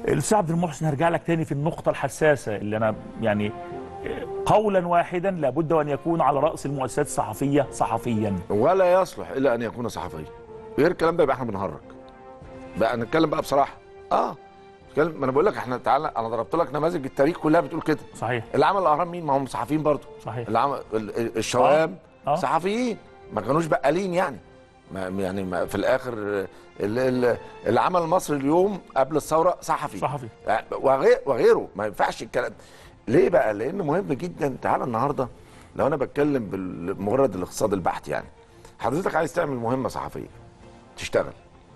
الاستاذ عبد المحسن، هرجع لك تاني في النقطة الحساسة اللي أنا يعني قولا واحدا لابد أن يكون على رأس المؤسسات الصحفية صحفيا، ولا يصلح إلا أن يكون صحفيا. غير الكلام ده يبقى احنا بنهرج. بقى نتكلم بقى بصراحة. ما أنا بقول لك احنا تعالى، أنا ضربت لك نماذج التاريخ كلها بتقول كده. صحيح. اللي عمل الأهرام مين؟ ما هم صحفيين برضه. صحيح. اللي عمل الشوام صحفيين، ما كانوش بقالين يعني. ما في الآخر اللي عمل مصر اليوم قبل الثورة صحفي. وغيره. ما ينفعش الكلام. ليه بقى؟ لأنه مهم جدا. تعالى النهارده لو أنا بتكلم بمجرد الاقتصاد البحت، يعني حضرتك عايز تعمل مهمة صحفية تشتغل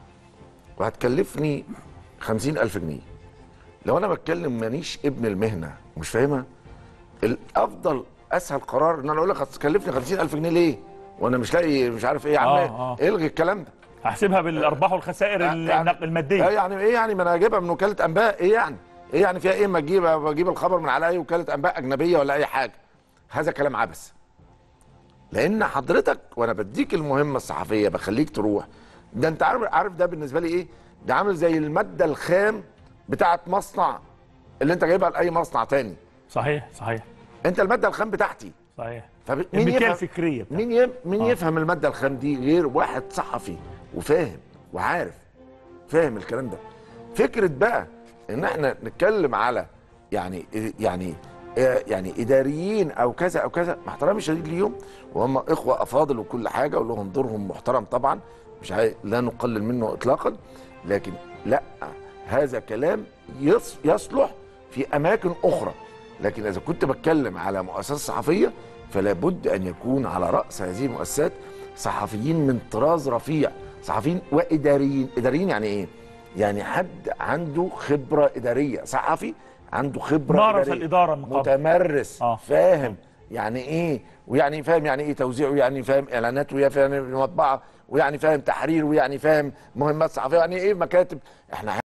وهتكلفني 50,000 جنيه. لو أنا بتكلم مانيش ابن المهنة ومش فاهمها، الأفضل أسهل قرار إن أنا أقول لك هتكلفني 50,000 جنيه ليه؟ وأنا مش لاقي مش عارف إيه يا عم. الغي الكلام ده. هحسبها بالأرباح والخسائر المادية. يعني إيه ما أنا هجيبها من وكالة أنباء. إيه يعني فيها إيه ما أجيب الخبر من على أي وكالة أنباء أجنبية ولا أي حاجة؟ هذا كلام عبث. لأن حضرتك وأنا بديك المهمة الصحفية بخليك تروح. ده أنت عارف ده بالنسبة لي إيه؟ ده عامل زي المادة الخام بتاعت مصنع اللي أنت جايبها لأي مصنع تاني. صحيح. أنت المادة الخام بتاعتي. صحيح. مين يفهم الفكرية مين يفهم المادة الخام دي غير واحد صحفي وفاهم وعارف فاهم الكلام ده. فكرة بقى ان احنا نتكلم على يعني اداريين او كذا او كذا، مع احترامي الشديد ليهم وهم اخوة افاضل وكل حاجة ولهم دورهم محترم طبعا، مش لا نقلل منه اطلاقا، لكن لا، هذا كلام يصلح في اماكن اخرى. لكن اذا كنت بتكلم على مؤسسة صحفية فلا بد ان يكون على راس هذه المؤسسات صحفيين من طراز رفيع، صحفيين واداريين. اداريين يعني ايه؟ يعني حد عنده خبره اداريه، صحفي عنده خبره مارس إدارية، الاداره من قبل، متمرس، فاهم يعني ايه، ويعني فاهم يعني ايه توزيع، ويعني فاهم اعلانات، ويعني فاهم مطبعه، ويعني فاهم تحرير، ويعني فاهم مهمات صحفيه، يعني ايه مكاتب. احنا